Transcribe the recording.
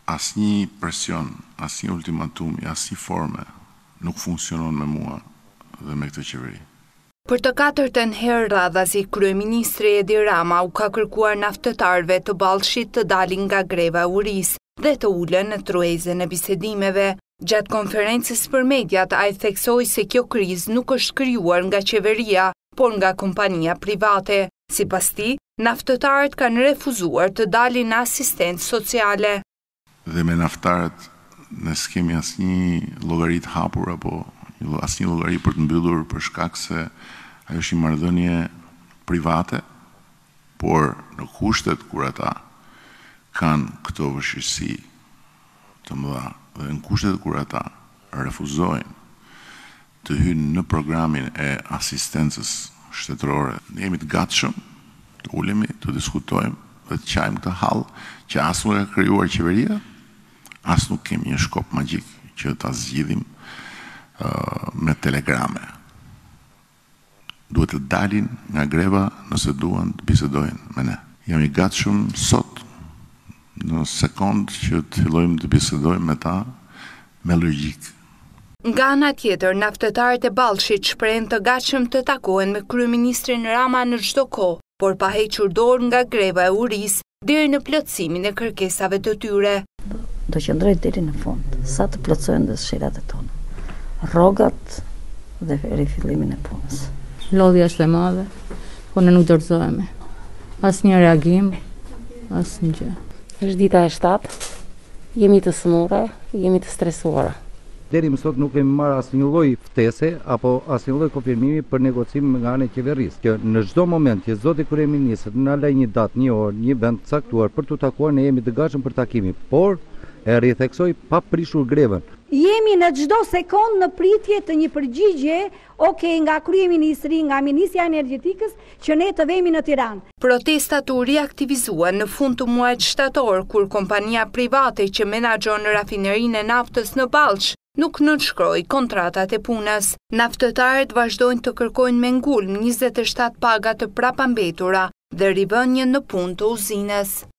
asnjë presion, asnjë ultimatum, asnjë forme nuk funksionon me mua dhe me këtë qeveri. Për të katërtën herë radhazi, Kryeministri Edi Rama u ka kërkuar naftëtarëve të Ballshit të dalin nga greva e urisë dhe të ulen në truezën e bisedimeve. Gjatë konferencës për mediat, ai theksoi se kjo krizë nuk është krijuar nga qeveria, por nga kompania private. Sipas tij, naftëtarët kanë refuzuar të dalin në asistencë sociale. Dhe me naftarët ne s'kemi asnjë llogari të hapur apo asnjë llogari për të mbyllur për shkak se ajo është një marrëdhënie private, por në kushtet kur ata kanë këto vështirësi të mëdha dhe në kushtet kur ata refuzojnë të hynë në programin e asistencës shtetërore, ne jemi të gatshëm të ulemi, të diskutojmë dhe të qajmë këtë hall që as nuk e ka krijuar qeveria, as nuk kemi një shkop magjik që ta zgjidhim me telegrame. Duhet të dalin nga greva nëse duan të bisedojnë me ne. Jam i gatshëm sot në sekond që të fillojmë të bisedojmë me ta me logjik. Nga ana tjetër, naftëtarët e Ballshit shprehen të gatshëm të takohen me Kryeministrin Rama në çdo kohë, por pa hequr dorë nga greva e urisë deri në plotësimin e kërkesave të tyre. Do qëndroj deri në fund, sa të plotësohen dëshirat e tona. Rrogat dhe rifillimin e punës. Lodhja është e madhe, po ne nuk dorëzohemi. Asnjë reagim, asnjë gjë. Është dita e 7, jemi të smurra, jemi të stresuara. Deri më sot nuk kemi marrë asnjë lloj ftese apo asnjë lloj konfirmimi për negocim nga ana e qeverisë, që në çdo moment që zoti kryeministri na lë një datë, një orë, një vend të caktuar për të takuar, ne jemi të gatshëm për takimin, por e ritheksoj pa prishur grevën. Jemi në çdo sekond në pritje të një përgjigje, nga kryeministri, nga Ministria e Energjetikës, që ne të vemi në Tiranë. Protestat u riaktivizuan në fund të muajit shtator, kur kompania private që menaxhon rafinerinë e naftës në Ballsh nuk nënshkroi kontratat e punës. Naftëtarët vazhdojnë të kërkojnë me ngulm 27 paga të prapambetura dhe rivënien në punë të uzinës.